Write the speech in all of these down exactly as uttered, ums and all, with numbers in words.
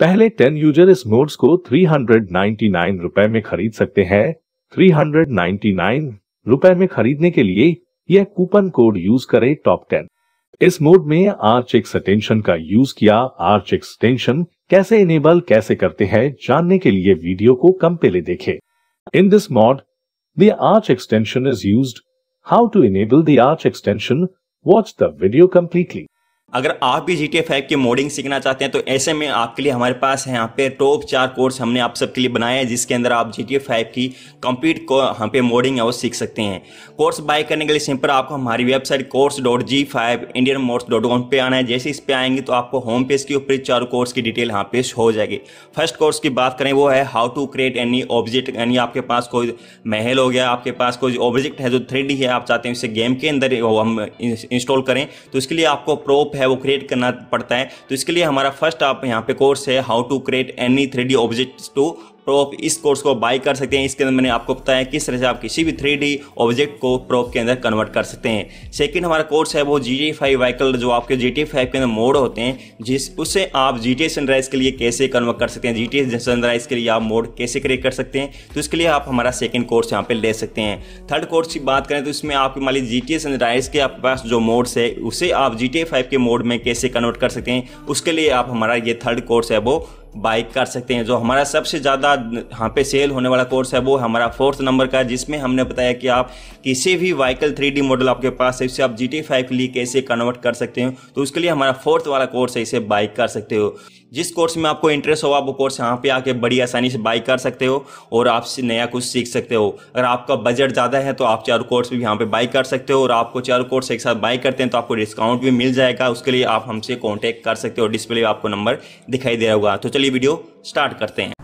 पहले ten user इस mods को थ्री हंड्रेड नाइन्टी नाइन रुपए में खरीद सकते हैं। थ्री हंड्रेड नाइन्टी नाइन रुपए में खरीदने के लिए यह कूपन कोड यूज करें टॉप टेन। इस मोड में आर्च एक्सटेंशन का यूज किया। आर्च एक्सटेंशन कैसे इनेबल कैसे करते हैं जानने के लिए वीडियो को कम पहले देखें। In this mod, the Arch extension is used. How to enable the Arch extension? Watch the video completely. अगर आप भी जी टी ए फाइव की मोडिंग सीखना चाहते हैं तो ऐसे में आपके लिए हमारे पास है यहाँ पे टॉप चार कोर्स हमने आप सबके लिए बनाए हैं, जिसके अंदर आप जी टी ए फाइव की कंप्लीट को यहाँ पे मोडिंग है वो सीख सकते हैं। कोर्स बाय करने के लिए सिंपल आपको हमारी website course dot G five Indian mods dot com पे आना है। जैसे इस पे आएंगे तो आपको होम पेज के ऊपर चारों कोर्स की डिटेल यहाँ पे हो जाएगी। फर्स्ट कोर्स की बात करें वो है how to create any object, यानी आपके पास कोई महल हो गया, आपके पास कोई ऑब्जेक्ट है जो थ्री डी है, आप चाहते हैं इसे गेम के अंदर हम इंस्टॉल करें, तो इसके लिए आपको प्रोप है वो क्रिएट करना पड़ता है। तो इसके लिए हमारा फर्स्ट आप यहाँ पे कोर्स है how to create any three D objects to prop. इस कोर्स को बाय कर सकते हैं। इसके अंदर मैंने आपको बताया किस तरह से आप किसी भी थ्री डी ऑब्जेक्ट को प्रोप के अंदर कन्वर्ट कर सकते हैं। सेकंड हमारा कोर्स है वो G T A five vehicle, जो आपके जी टी ए फाइव के अंदर मोड होते हैं, जिस उससे आप जी टी ए सनराइज के लिए कैसे कन्वर्ट कर सकते हैं, जी टी ए सनराइज के लिए आप मोड कैसे क्रिएट कर सकते हैं, तो इसके लिए आप हमारा सेकंड कोर्स यहाँ पे ले सकते हैं। थर्ड कोर्स की बात करें तो इसमें आप मान लीजिए जी टी ए सनराइज के आपके पास जो मोड्स है उसे आप जी टी ए फाइव के मोड में कैसे कन्वर्ट कर सकते हैं, उसके लिए आप हमारा ये थर्ड कोर्स है वो बाय कर सकते हैं। जो हमारा सबसे ज़्यादा यहाँ पे सेल होने वाला कोर्स है वो हमारा फोर्थ नंबर का, जिसमें हमने बताया कि आप किसी भी व्हीकल थ्री डी मॉडल आपके पास है इससे आप जी टी ए फाइव के लिए कैसे कन्वर्ट कर सकते हो, तो उसके लिए हमारा फोर्थ वाला कोर्स है, इसे बाय कर सकते हो। जिस कोर्स में आपको इंटरेस्ट हो आप वो कोर्स यहाँ पे आके बड़ी आसानी से बाय कर सकते हो और आप नया कुछ सीख सकते हो। अगर आपका बजट ज़्यादा है तो आप चारों कोर्स भी यहाँ पे बाय कर सकते हो, और आपको चारों कोर्स एक साथ बाय करते हैं तो आपको डिस्काउंट भी मिल जाएगा। उसके लिए आप हमसे कॉन्टैक्ट कर सकते हो, डिस्प्ले पे आपको नंबर दिखाई दे रहा होगा। तो चलिए वीडियो स्टार्ट करते हैं।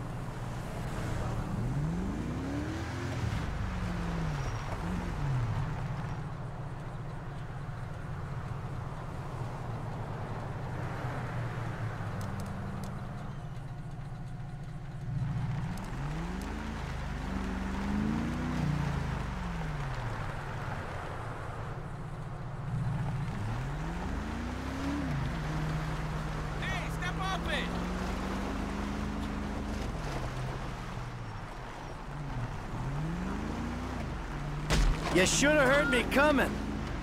You should have heard me coming.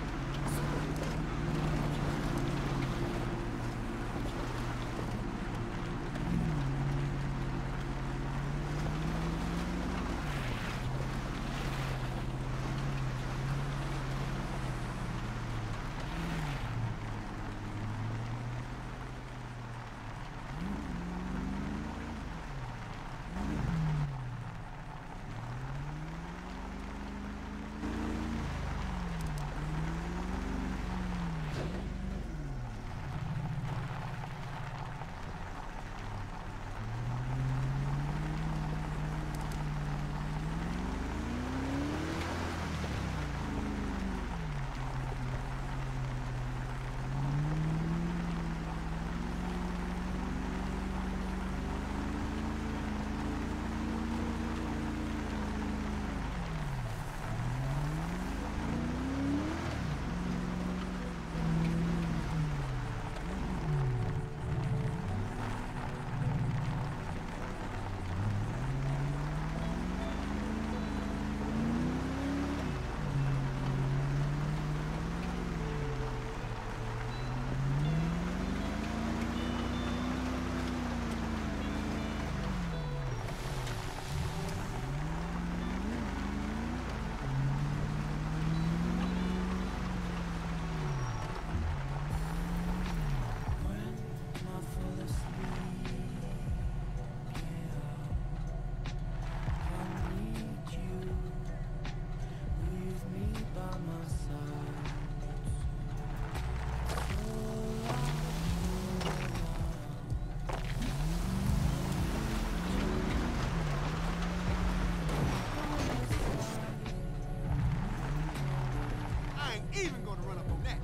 Even gonna run up on that.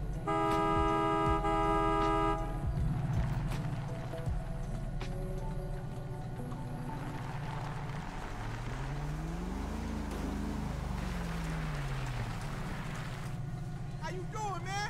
How you doing, man?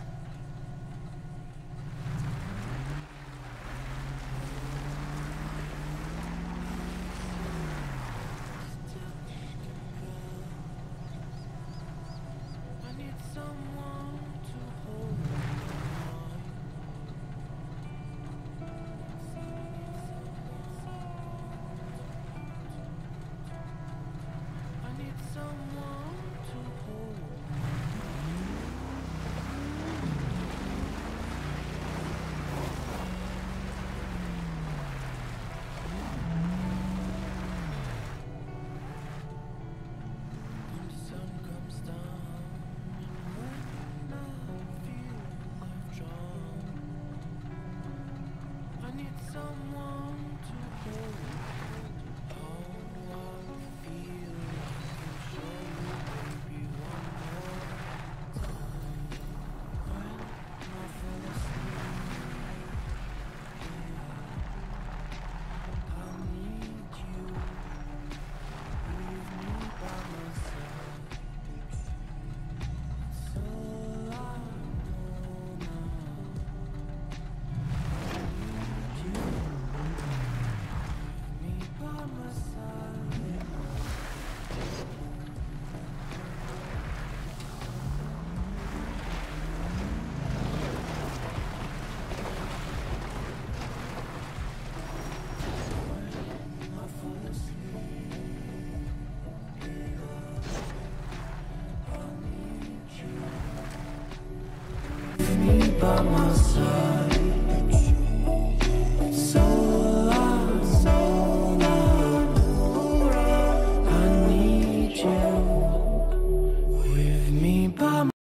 by my side.